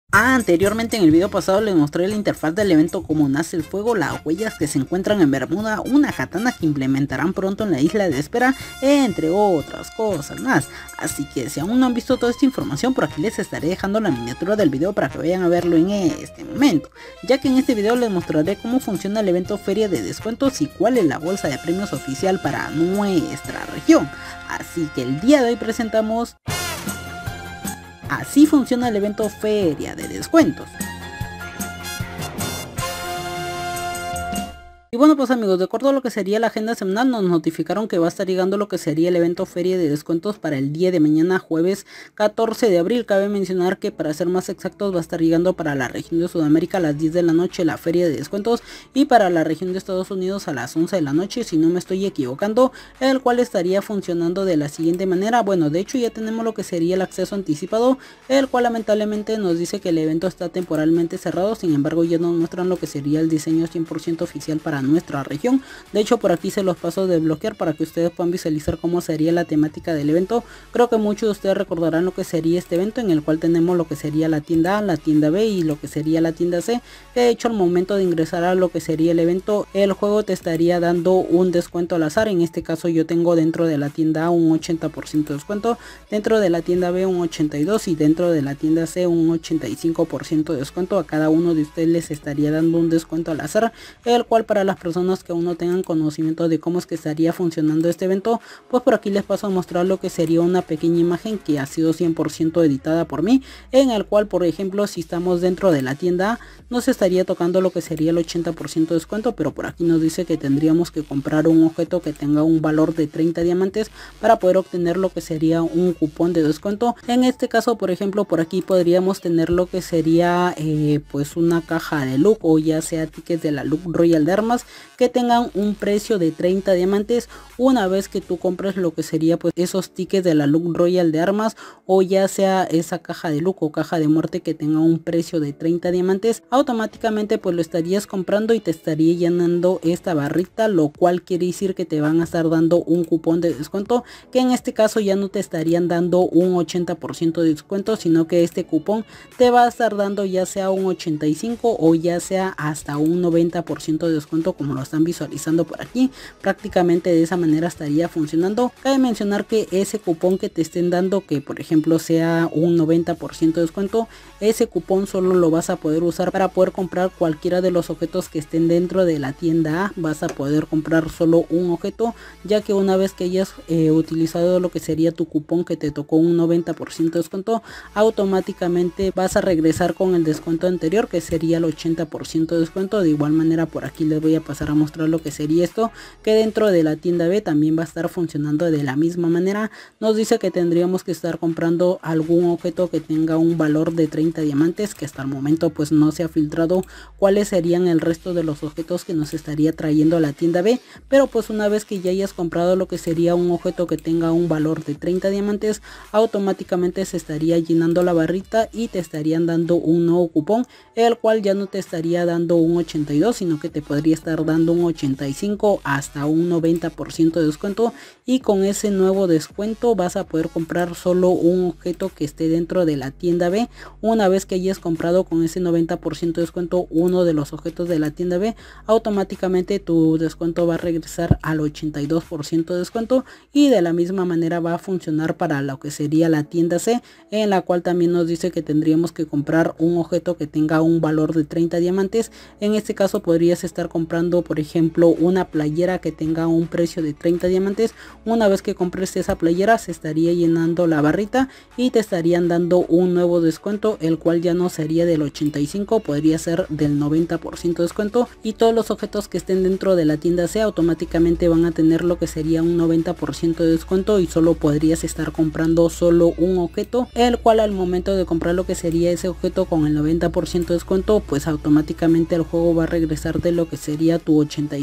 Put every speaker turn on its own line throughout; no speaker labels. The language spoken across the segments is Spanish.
Anteriormente en el video pasado les mostré la interfaz del evento, cómo nace el fuego, las huellas que se encuentran en Bermuda, una katana que implementarán pronto en la isla de espera, entre otras cosas más. Así que si aún no han visto toda esta información, por aquí les estaré dejando la miniatura del video para que vayan a verlo en este momento, ya que en este video les mostraré cómo funciona el evento Feria de Descuentos y cuál es la bolsa de premios oficial para nuestra región. Así que el día de hoy presentamos Así funciona el evento Feria de Descuentos. Y bueno, pues amigos, de acuerdo a lo que sería la agenda semanal, nos notificaron que va a estar llegando lo que sería el evento Feria de Descuentos para el día de mañana, jueves 14 de abril. Cabe mencionar que, para ser más exactos, va a estar llegando para la región de Sudamérica a las 10 de la noche la Feria de Descuentos, y para la región de Estados Unidos a las 11 de la noche, si no me estoy equivocando, el cual estaría funcionando de la siguiente manera. Bueno, de hecho ya tenemos lo que sería el acceso anticipado, el cual lamentablemente nos dice que el evento está temporalmente cerrado. Sin embargo, ya nos muestran lo que sería el diseño 100% oficial para nuestra región. De hecho, por aquí se los paso de bloquear para que ustedes puedan visualizar cómo sería la temática del evento. Creo que muchos de ustedes recordarán lo que sería este evento, en el cual tenemos lo que sería la tienda A, la tienda B y lo que sería la tienda C, que de hecho al momento de ingresar a lo que sería el evento, el juego te estaría dando un descuento al azar. En este caso yo tengo dentro de la tienda A un 80% de descuento, dentro de la tienda B un 82% y dentro de la tienda C un 85% de descuento. A cada uno de ustedes les estaría dando un descuento al azar, el cual, para las personas que aún no tengan conocimiento de cómo es que estaría funcionando este evento, pues por aquí les paso a mostrar lo que sería una pequeña imagen que ha sido 100% editada por mí, en el cual, por ejemplo, si estamos dentro de la tienda A, nos estaría tocando lo que sería el 80% de descuento, pero por aquí nos dice que tendríamos que comprar un objeto que tenga un valor de 30 diamantes para poder obtener lo que sería un cupón de descuento. En este caso, por ejemplo, por aquí podríamos tener lo que sería pues una caja de loot, o ya sea tickets de la Loot Royal de armas que tengan un precio de 30 diamantes. Una vez que tú compres lo que sería pues esos tickets de la Loot Royal de armas, o ya sea esa caja de loot o caja de muerte que tenga un precio de 30 diamantes, automáticamente pues lo estarías comprando y te estaría llenando esta barrita, lo cual quiere decir que te van a estar dando un cupón de descuento, que en este caso ya no te estarían dando un 80% de descuento, sino que este cupón te va a estar dando ya sea un 85 o ya sea hasta un 90% de descuento, como lo están visualizando por aquí. Prácticamente de esa manera estaría funcionando. Cabe mencionar que ese cupón que te estén dando, que por ejemplo sea un 90% de descuento, ese cupón solo lo vas a poder usar para poder comprar cualquiera de los objetos que estén dentro de la tienda A. Vas a poder comprar solo un objeto, ya que una vez que hayas utilizado lo que sería tu cupón que te tocó un 90% de descuento, automáticamente vas a regresar con el descuento anterior, que sería el 80% de descuento. De igual manera, por aquí les voy a pasar a mostrar lo que sería esto, que dentro de la tienda B también va a estar funcionando de la misma manera. Nos dice que tendríamos que estar comprando algún objeto que tenga un valor de 30 diamantes, que hasta el momento pues no se ha filtrado cuáles serían el resto de los objetos que nos estaría trayendo a la tienda B, pero pues una vez que ya hayas comprado lo que sería un objeto que tenga un valor de 30 diamantes, automáticamente se estaría llenando la barrita y te estarían dando un nuevo cupón, el cual ya no te estaría dando un 82, sino que te podría estar dando un 85 hasta un 90% de descuento, y con ese nuevo descuento vas a poder comprar solo un objeto que esté dentro de la tienda B. Una vez que hayas comprado con ese 90% de descuento uno de los objetos de la tienda B, automáticamente tu descuento va a regresar al 82% de descuento, y de la misma manera va a funcionar para lo que sería la tienda C, en la cual también nos dice que tendríamos que comprar un objeto que tenga un valor de 30 diamantes. En este caso podrías estar comprando, por ejemplo, una playera que tenga un precio de 30 diamantes. Una vez que compres esa playera, se estaría llenando la barrita y te estarían dando un nuevo descuento, el cual ya no sería del 85, podría ser del 90% de descuento, y todos los objetos que estén dentro de la tienda C automáticamente van a tener lo que sería un 90% de descuento, y solo podrías estar comprando solo un objeto, el cual al momento de comprar lo que sería ese objeto con el 90% de descuento, pues automáticamente el juego va a regresarte lo que sería sería tu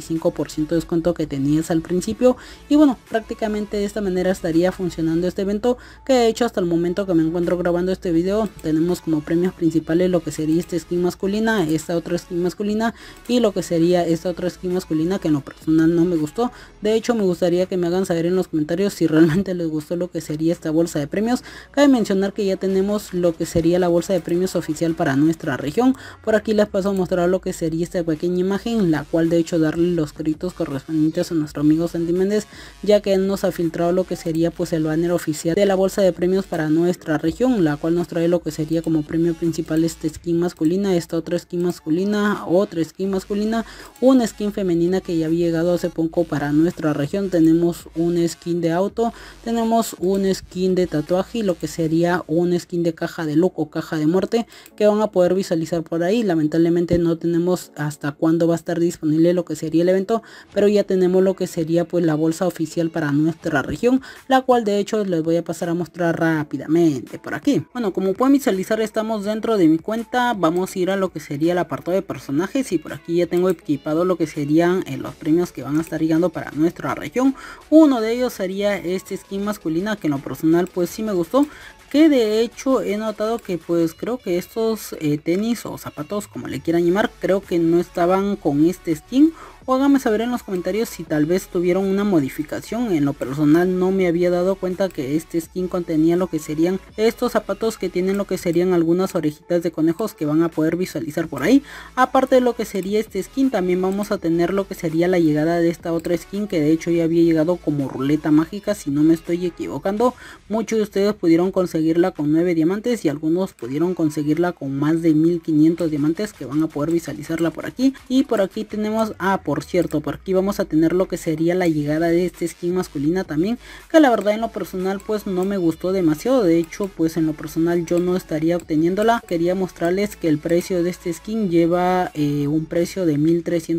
85% de descuento que tenías al principio. Y bueno, prácticamente de esta manera estaría funcionando este evento, que de hecho hasta el momento que me encuentro grabando este video tenemos como premios principales lo que sería esta skin masculina, esta otra skin masculina y lo que sería esta otra skin masculina, que en lo personal no me gustó. De hecho me gustaría que me hagan saber en los comentarios si realmente les gustó lo que sería esta bolsa de premios. Cabe mencionar que ya tenemos lo que sería la bolsa de premios oficial para nuestra región. Por aquí les paso a mostrar lo que sería esta pequeña imagen, la cual de hecho darle los créditos correspondientes a nuestro amigo Santi Méndez, ya que él nos ha filtrado lo que sería pues el banner oficial de la bolsa de premios para nuestra región, la cual nos trae lo que sería como premio principal esta skin masculina, esta otra skin masculina, otra skin masculina, una skin femenina que ya había llegado hace poco para nuestra región. Tenemos un skin de auto, tenemos un skin de tatuaje y lo que sería un skin de caja de look o caja de muerte, que van a poder visualizar por ahí. Lamentablemente no tenemos hasta cuándo va a estar disponible lo que sería el evento, pero ya tenemos lo que sería pues la bolsa oficial para nuestra región, la cual de hecho les voy a pasar a mostrar rápidamente por aquí. Bueno, como pueden visualizar estamos dentro de mi cuenta. Vamos a ir a lo que sería el apartado de personajes y por aquí ya tengo equipado lo que serían los premios que van a estar llegando para nuestra región. Uno de ellos sería este skin masculina, que en lo personal pues sí me gustó, que de hecho he notado que pues creo que estos tenis o zapatos, como le quieran llamar, creo que no estaban con este skin. O háganme saber en los comentarios si tal vez tuvieron una modificación. En lo personal no me había dado cuenta que este skin contenía lo que serían estos zapatos, que tienen lo que serían algunas orejitas de conejos que van a poder visualizar por ahí. Aparte de lo que sería este skin, también vamos a tener lo que sería la llegada de esta otra skin, que de hecho ya había llegado como ruleta mágica, si no me estoy equivocando. Muchos de ustedes pudieron conseguirla con 9 diamantes y algunos pudieron conseguirla con más de 1500 diamantes, que van a poder visualizarla por aquí. Y por aquí tenemos, por cierto, por aquí vamos a tener lo que sería la llegada de este skin masculina también, que la verdad en lo personal pues no me gustó demasiado. De hecho pues en lo personal yo no estaría obteniéndola. Quería mostrarles que el precio de este skin lleva un precio de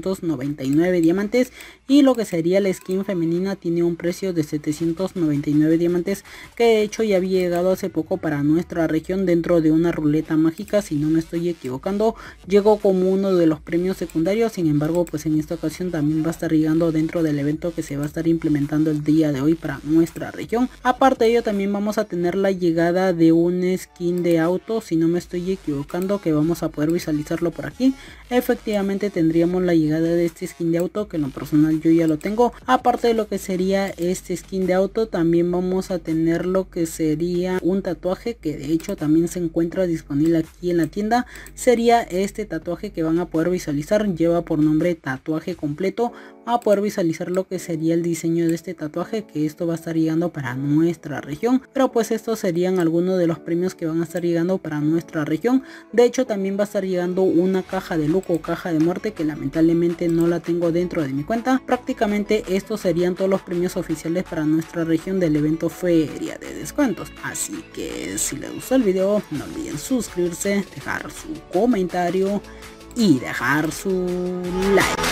1399 diamantes y lo que sería la skin femenina tiene un precio de 799 diamantes, que de hecho ya había llegado hace poco para nuestra región dentro de una ruleta mágica, si no me estoy equivocando. Llegó como uno de los premios secundarios, sin embargo pues en esta ocasión también va a estar llegando dentro del evento que se va a estar implementando el día de hoy para nuestra región. Aparte de ello también vamos a tener la llegada de un skin de auto, si no me estoy equivocando, que vamos a poder visualizarlo por aquí. Efectivamente tendríamos la llegada de este skin de auto, que en lo personal yo ya lo tengo. Aparte de lo que sería este skin de auto, también vamos a tener lo que sería un tatuaje, que de hecho también se encuentra disponible aquí en la tienda. Sería este tatuaje que van a poder visualizar, lleva por nombre tatuaje completo. A poder visualizar lo que sería el diseño de este tatuaje, que esto va a estar llegando para nuestra región. Pero pues estos serían algunos de los premios que van a estar llegando para nuestra región. De hecho también va a estar llegando una caja de look o caja de muerte, que lamentablemente no la tengo dentro de mi cuenta. Prácticamente estos serían todos los premios oficiales para nuestra región del evento Feria de Descuentos. Así que si les gustó el video no olviden suscribirse, dejar su comentario y dejar su like.